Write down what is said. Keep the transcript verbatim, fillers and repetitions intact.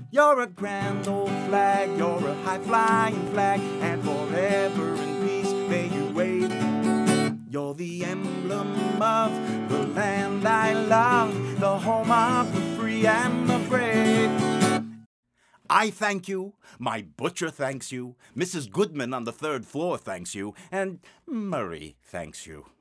You're a grand old flag, you're a high-flying flag, and forever in peace may you wave. You're the emblem of the land I love, the home of the free and the brave. I thank you, my butcher thanks you, Missus Goodman on the third floor thanks you, and Murray thanks you.